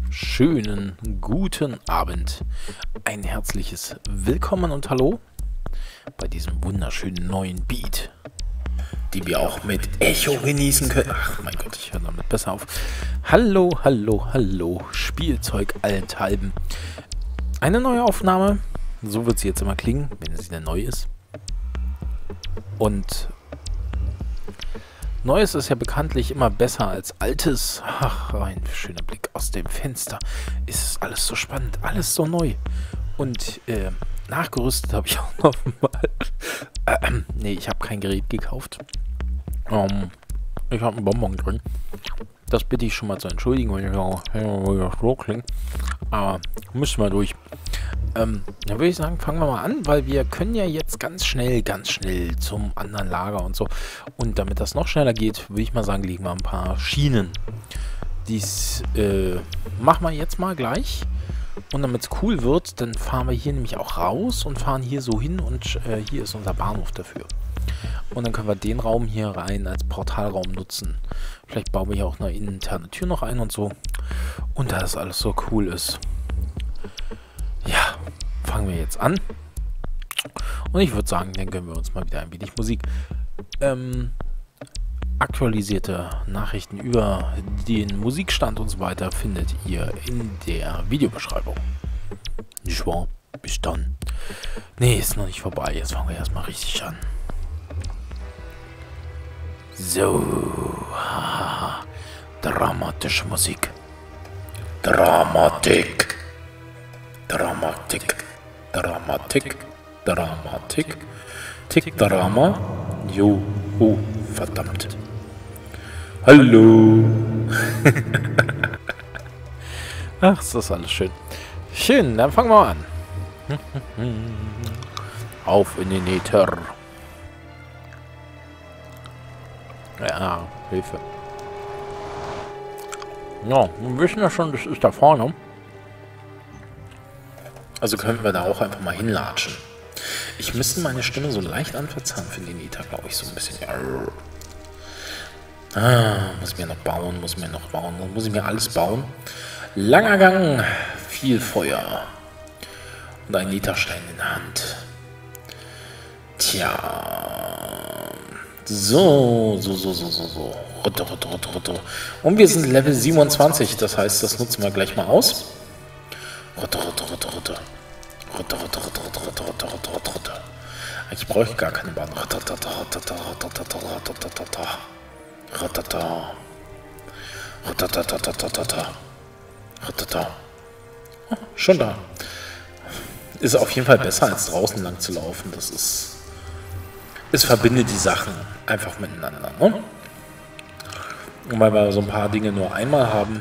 Schönen guten Abend. Ein herzliches Willkommen und Hallo bei diesem wunderschönen neuen Beat, die wir auch mit Echo genießen können. Ach mein Gott, ich höre damit besser auf. Hallo, hallo, hallo, Spielzeug allenthalben. Eine neue Aufnahme, so wird sie jetzt immer klingen, wenn sie denn neu ist. Und Neues ist ja bekanntlich immer besser als Altes. Ach, ein schöner Blick aus dem Fenster. Ist alles so spannend, alles so neu. Und nachgerüstet habe ich auch noch mal. Nee, ich habe kein Gerät gekauft. Ich habe einen Bonbon drin. Das bitte ich schon mal zu entschuldigen, wenn ich so klingt. Aber müssen wir durch. Dann würde ich sagen, fangen wir mal an, weil wir können ja jetzt ganz schnell zum anderen Lager und so. Und damit das noch schneller geht, würde ich mal sagen, legen wir ein paar Schienen. Dies machen wir jetzt mal gleich. Und damit es cool wird, dann fahren wir hier nämlich auch raus und fahren hier so hin und hier ist unser Bahnhof dafür. Und dann können wir den Raum hier rein als Portalraum nutzen. Vielleicht bauen wir hier auch eine interne Tür noch ein und so. Und da das alles so cool ist. Ja, fangen wir jetzt an. Und ich würde sagen, dann gönnen wir uns mal wieder ein wenig Musik. Aktualisierte Nachrichten über den Musikstand und so weiter findet ihr in der Videobeschreibung. Nicht wahr? Bis dann. Nee, ist noch nicht vorbei. Jetzt fangen wir erstmal richtig an. So. Haha. Dramatische Musik. Dramatik. Dramatik. Dramatik. Dramatik. Tick-Drama. Jo. Oh, verdammt. Hallo. Ach, ist das alles schön. Schön, dann fangen wir an. Auf in den Äther. Ja, Hilfe. Ja, wir wissen ja schon, das ist da vorne. Also könnten wir da auch einfach mal hinlatschen. Ich müsste meine Stimme so leicht anverzahnen für den Äther, glaube ich, so ein bisschen. Muss ich mir noch bauen, muss ich mir alles bauen. Langer Gang, viel Feuer und ein Literstein in der Hand. Tja. So. Rutte. Und wir sind Level 27, das heißt, das nutzen wir gleich mal aus. Rutte. Ich brauche gar keine Bahn. Oh, schon da. Ist auf jeden Fall besser, als draußen lang zu laufen. Das ist... Es verbindet die Sachen einfach miteinander, ne? Und weil wir so ein paar Dinge nur einmal haben,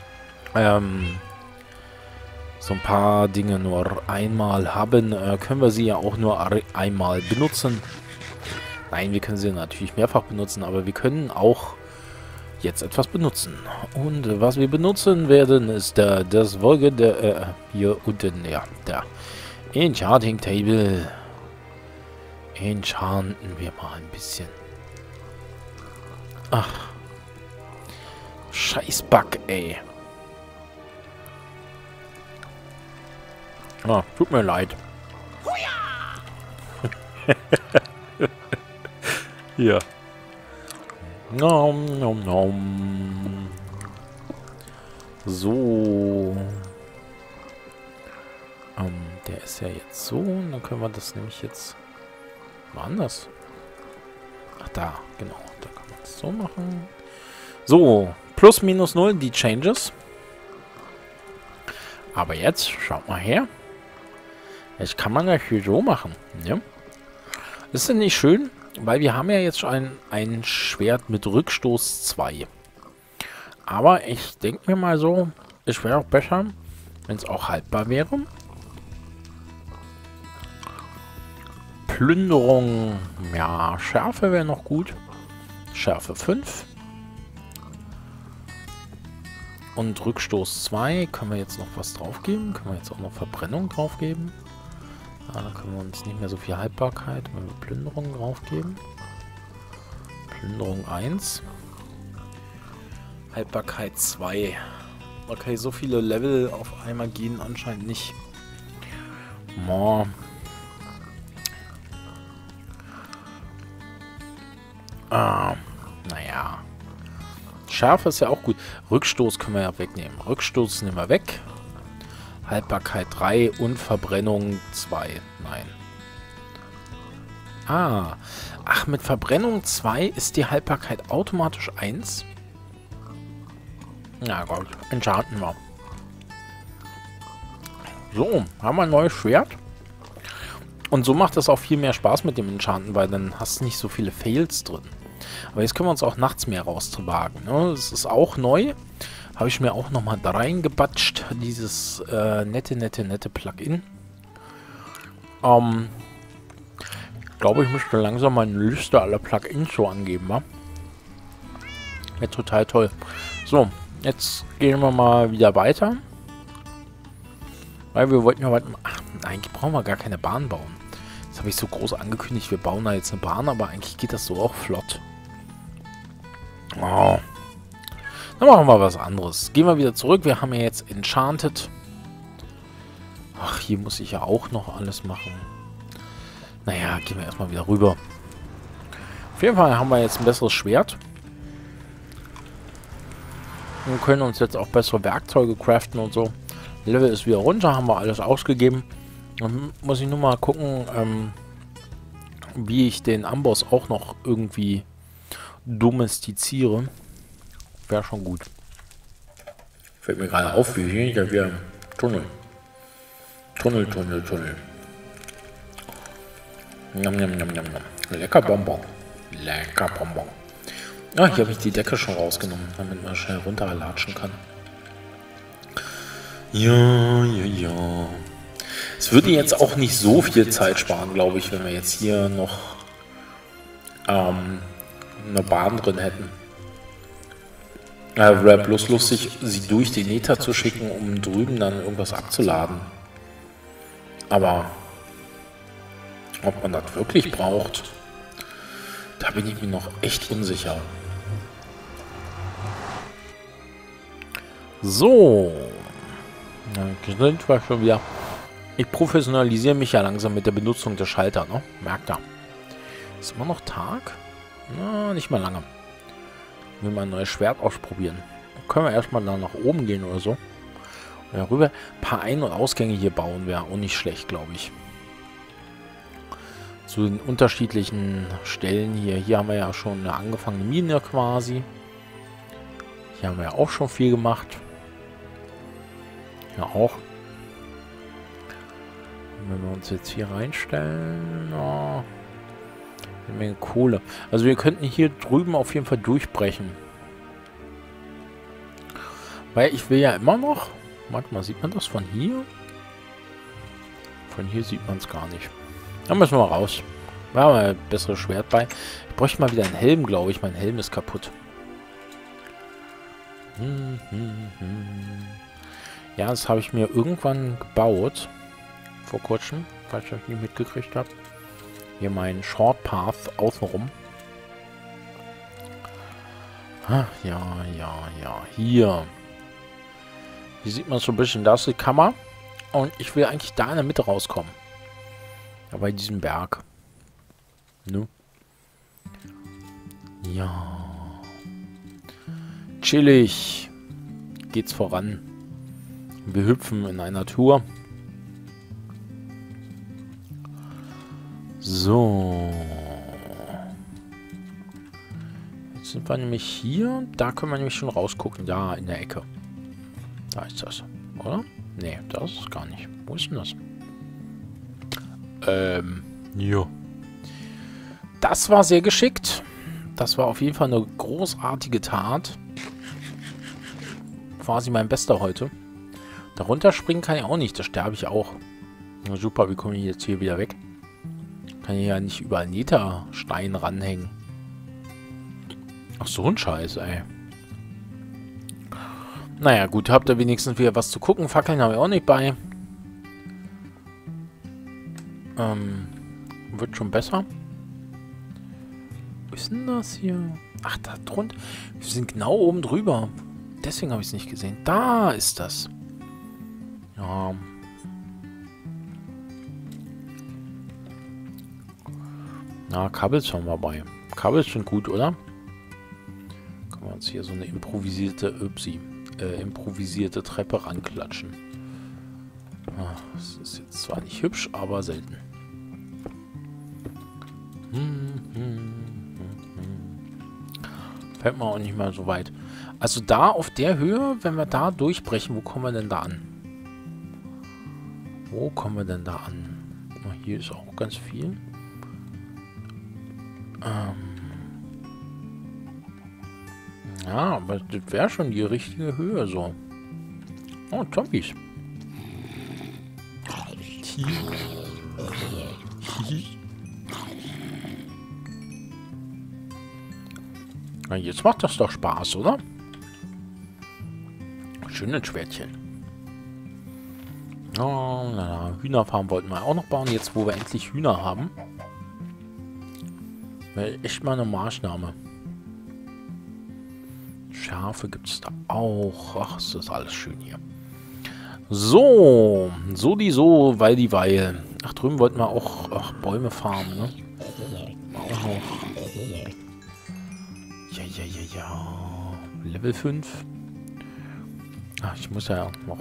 können wir sie ja auch nur einmal benutzen. Nein, wir können sie natürlich mehrfach benutzen, aber wir können auch jetzt etwas benutzen. Und was wir benutzen werden, ist das folgende, hier unten, ja, der Enchanting Table. Enchanten wir mal ein bisschen. Ach. Scheiß Bug, ey. Ah, tut mir leid. Hier. Nom. So. Der ist ja jetzt so. Dann können wir das nämlich jetzt mal anders. Ach, da. Genau. Da kann man es so machen. So. Plus, minus 0, die Changes. Aber jetzt, schaut mal her. Jetzt kann man das hier so machen. Ja? Ist denn nicht schön? Weil wir haben ja jetzt schon ein Schwert mit Rückstoß 2. Aber ich denke mir mal so, es wäre auch besser, wenn es auch haltbar wäre. Plünderung, ja, Schärfe wäre noch gut. Schärfe 5. Und Rückstoß 2, können wir jetzt noch was draufgeben? Können wir jetzt auch noch Verbrennung draufgeben? Da können wir uns nicht mehr so viel Haltbarkeit, wenn wir Plünderung draufgeben. Plünderung 1. Haltbarkeit 2. Okay, so viele Level auf einmal gehen anscheinend nicht. Mo. Naja. Schärfe ist ja auch gut. Rückstoß können wir ja wegnehmen. Rückstoß nehmen wir weg. Haltbarkeit 3 und Verbrennung 2. Nein. Ach, mit Verbrennung 2 ist die Haltbarkeit automatisch 1. Na Gott, enchanten wir. So, haben wir ein neues Schwert. Und so macht es auch viel mehr Spaß mit dem Enchanten, weil dann hast du nicht so viele Fails drin. Aber jetzt können wir uns auch nachts mehr rauszuwagen. Ne? Das ist auch neu. Habe ich mir auch nochmal da reingebatscht. Dieses nette Plugin. Ich glaube, ich müsste langsam mal eine Liste aller Plugins so angeben. Wa? Ja, total toll. So, jetzt gehen wir mal wieder weiter. Weil wir wollten ja heute... Ach, eigentlich brauchen wir gar keine Bahn bauen. Das habe ich so groß angekündigt. Wir bauen da jetzt eine Bahn, aber eigentlich geht das so auch flott. Oh. Dann machen wir was anderes. Gehen wir wieder zurück. Wir haben ja jetzt Enchanted. Ach, hier muss ich ja auch noch alles machen. Naja, gehen wir erstmal wieder rüber. Auf jeden Fall haben wir jetzt ein besseres Schwert. Wir können uns jetzt auch bessere Werkzeuge craften und so. Level ist wieder runter, haben wir alles ausgegeben. Dann muss ich nur mal gucken, wie ich den Amboss auch noch irgendwie domestiziere. Wäre schon gut. Fällt mir gerade auf, wie hier da wieder Tunnel. Tunnel. Njam, njam, njam, njam, njam. Lecker Bonbon. Lecker Bonbon. Ah, hier habe ich die Decke schon rausgenommen, damit man schnell runterlatschen kann. Ja. Es würde jetzt auch nicht so viel Zeit sparen, glaube ich, wenn wir jetzt hier noch eine Bahn drin hätten. Wäre bloß lustig, sie durch den Nether zu schicken, um drüben dann irgendwas abzuladen. Aber ob man das wirklich braucht, da bin ich mir noch echt unsicher. So. Dann sind wir schon wieder. Ich professionalisiere mich ja langsam mit der Benutzung der Schalter, ne? Merkt ihr. Ist immer noch Tag? Na, nicht mal lange. Wir mal ein neues Schwert ausprobieren. Dann können wir erstmal da nach oben gehen oder so. Und darüber ein paar Ein- und Ausgänge hier bauen wäre auch nicht schlecht, glaube ich. Zu den unterschiedlichen Stellen hier. Hier haben wir ja schon eine angefangene Mine quasi. Hier haben wir ja auch schon viel gemacht. Ja, auch. Wenn wir uns jetzt hier reinstellen, oh, eine Menge Kohle. Also wir könnten hier drüben auf jeden Fall durchbrechen. Weil ich will ja immer noch... Warte mal, sieht man das von hier? Von hier sieht man es gar nicht. Da müssen wir raus. Wir haben ein besseres Schwert bei. Ich bräuchte mal wieder einen Helm, glaube ich. Mein Helm ist kaputt. Ja, das habe ich mir irgendwann gebaut. Vor kurzem, falls ich das nicht mitgekriegt habe. Hier mein Short Path außenrum. Ah, ja. Hier. Hier sieht man so ein bisschen, da ist die Kammer. Und ich will eigentlich da in der Mitte rauskommen. Ja, bei diesem Berg. Ne? Ja. Chillig. Geht's voran. Wir hüpfen in einer Tour. So. Jetzt sind wir nämlich hier. Da können wir nämlich schon rausgucken. Da in der Ecke. Da ist das. Oder? Nee, das ist gar nicht. Wo ist denn das? Ja. Das war sehr geschickt. Das war auf jeden Fall eine großartige Tat. Quasi mein Bester heute. Darunter springen kann ich auch nicht. Da sterbe ich auch. Na super, wie komme ich jetzt hier wieder weg? Kann ich ja nicht überall Netherstein ranhängen. Ach so ein Scheiß, ey. Naja, gut, habt ihr wenigstens wieder was zu gucken. Fackeln habe ich auch nicht bei. Wird schon besser. Wo ist denn das hier? Ach, da drunter. Wir sind genau oben drüber. deswegen habe ich es nicht gesehen. Da ist das. Ja. Na, Kabels schon mal bei. Kabels schon gut, oder? Können wir uns hier so eine improvisierte improvisierte Treppe ranklatschen. Das ist jetzt zwar nicht hübsch, aber selten. Fällt mir auch nicht mal so weit. Also da auf der Höhe, wenn wir da durchbrechen, wo kommen wir denn da an? Wo kommen wir denn da an? Hier ist auch ganz viel. Ja, aber das wäre schon die richtige Höhe so. Oh, Zombies. Na, jetzt macht das doch Spaß, oder? Schönes Schwertchen. Oh, na, Hühnerfarm wollten wir auch noch bauen. Jetzt, wo wir endlich Hühner haben. Wäre echt mal eine Maßnahme. Schafe gibt es da auch. Ach, ist das alles schön hier. So, weil die Weil. Ach, drüben wollten wir auch Bäume farmen, ne? Auch noch. Ja. Level 5. Ach, ich muss ja noch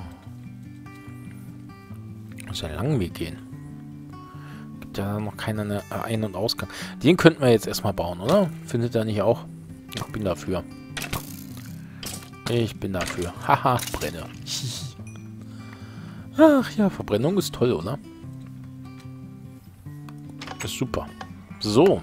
muss ja einen langen Weg gehen. Gibt ja noch keinen Ein- und Ausgang. Den könnten wir jetzt erstmal bauen, oder? Findet ihr nicht auch? Ich bin dafür. Ich bin dafür. Haha, brenne. Ach ja, Verbrennung ist toll, oder? Ist super. So.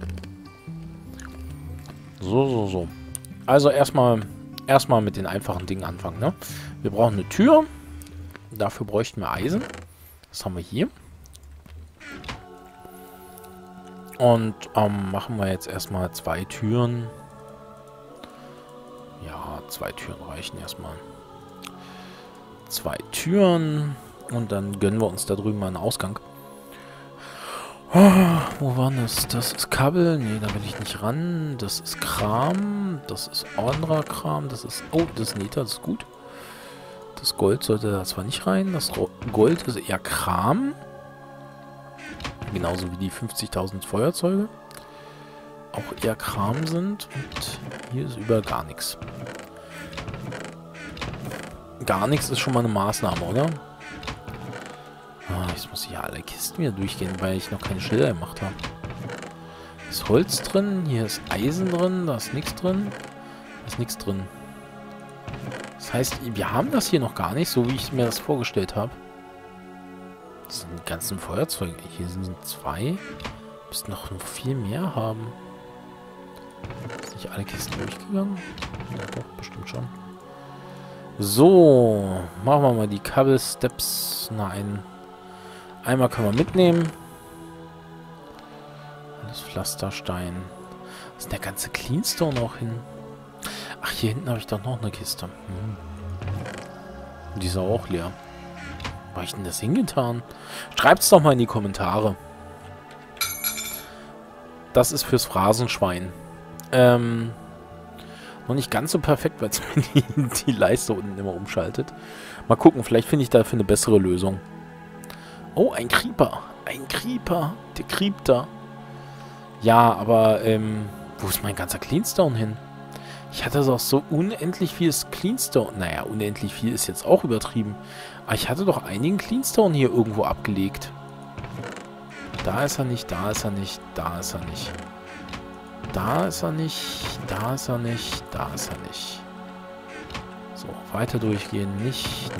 So. Also erstmal mit den einfachen Dingen anfangen, ne? Wir brauchen eine Tür. Dafür bräuchten wir Eisen. Das haben wir hier. Und machen wir jetzt erstmal 2 Türen. Ja, 2 Türen reichen erstmal. 2 Türen. Und dann gönnen wir uns da drüben mal einen Ausgang. Oh, wo war das? Das ist Kabel. Nee, da will ich nicht ran. Das ist Kram. Das ist anderer Kram. Das ist... Oh, das ist Nether. Das ist gut. Das Gold sollte da zwar nicht rein. Das Gold ist eher Kram. Genauso wie die 50.000 Feuerzeuge. Auch eher Kram sind. Und hier ist überall gar nichts. Gar nichts ist schon mal eine Maßnahme, oder? Jetzt muss ich ja alle Kisten wieder durchgehen, weil ich noch keine Schilder gemacht habe. Hier ist Holz drin, hier ist Eisen drin, da ist nichts drin. Da ist nichts drin. Das heißt, wir haben das hier noch gar nicht, so wie ich mir das vorgestellt habe. Das sind die ganzen Feuerzeuge. Hier sind 2. Müssten noch viel mehr haben. Ist nicht alle Kisten durchgegangen? Ja, doch, bestimmt schon. So, machen wir mal die Cobble Steps. Nein. Einmal können wir mitnehmen. Das Pflasterstein. Was ist der ganze Cleanstone noch hin? Ach, hier hinten habe ich doch noch eine Kiste. Die ist auch leer. Wo habe ich denn das hingetan? Schreibt es doch mal in die Kommentare. Das ist fürs Phrasenschwein. Noch nicht ganz so perfekt, weil es mir die Leiste unten immer umschaltet. Mal gucken, vielleicht finde ich dafür eine bessere Lösung. Oh, ein Creeper. Ein Creeper. Der creept da. Ja, aber, wo ist mein ganzer Cleanstone hin? Ich hatte doch so unendlich viel Cleanstone. Naja, unendlich viel ist jetzt auch übertrieben. Aber ich hatte doch einigen Cleanstone hier irgendwo abgelegt. Da ist er nicht, da ist er nicht, da ist er nicht. Da ist er nicht, da ist er nicht, da ist er nicht. So, weiter durchgehen. Nicht.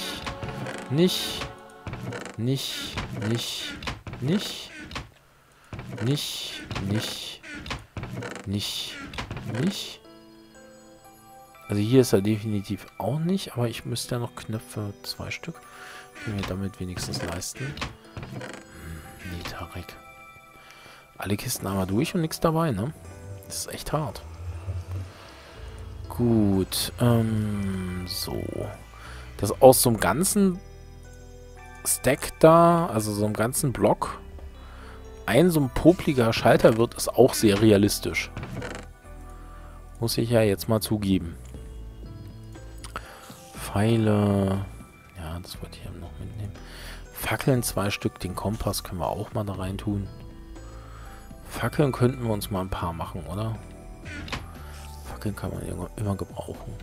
Also hier ist er definitiv auch nicht, aber ich müsste ja noch Knöpfe, 2 Stück. Können wir damit wenigstens leisten. Nee, Tarek. Alle Kisten einmal durch und nichts dabei, ne? Das ist echt hart. Gut, so. Das aus so einem ganzen Stack da, also so einem ganzen Block, ein so ein popliger Schalter wird, ist auch sehr realistisch. Muss ich ja jetzt mal zugeben. Pfeile. Ja, das wollte ich eben noch mitnehmen. Fackeln 2 Stück. Den Kompass können wir auch mal da rein tun. Fackeln könnten wir uns mal ein paar machen, oder? Fackeln kann man immer gebrauchen.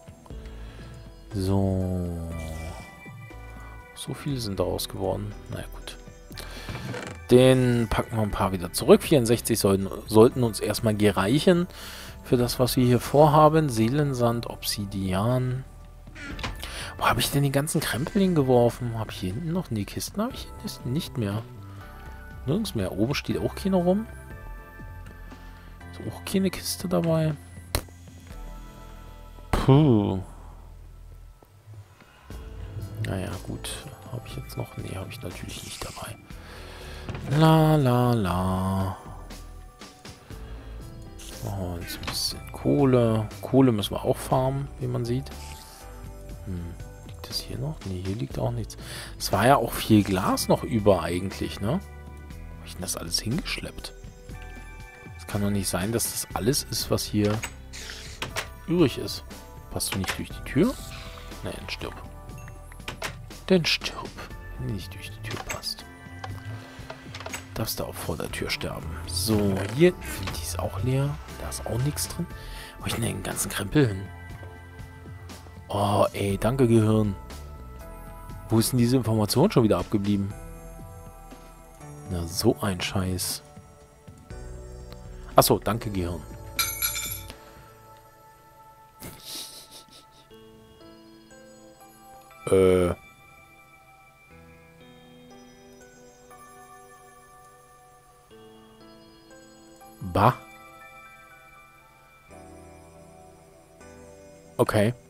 So. So viele sind daraus geworden. Naja, gut. Den packen wir ein paar wieder zurück. 64 sollten uns erstmal gereichen für das, was wir hier vorhaben. Seelensand, Obsidian. Wo habe ich denn die ganzen Krempel hingeworfen? Habe ich hier hinten noch? Nee, Kisten habe ich hier nicht mehr. Nirgends mehr. Oben steht auch keine rum. Ist auch keine Kiste dabei. Puh. Naja, gut. Habe ich jetzt noch? Nee, habe ich natürlich nicht dabei. La la la. Oh, jetzt ein bisschen Kohle. Kohle müssen wir auch farmen, wie man sieht. Liegt das hier noch? Nee, hier liegt auch nichts. Es war ja auch viel Glas noch über eigentlich, ne? Habe ich denn das alles hingeschleppt? Es kann doch nicht sein, dass das alles ist, was hier übrig ist. Passt du nicht durch die Tür? Nein, stirb. Dann stirb. Wenn die nicht durch die Tür passt. Darfst du auch vor der Tür sterben. So, hier. Die ist auch leer. Da ist auch nichts drin. Wo ich denn den ganzen Krempel hin? Oh, ey, danke Gehirn. Wo ist denn diese Information schon wieder abgeblieben? Na, so ein Scheiß. Achso, danke Gehirn. Bah. Okay.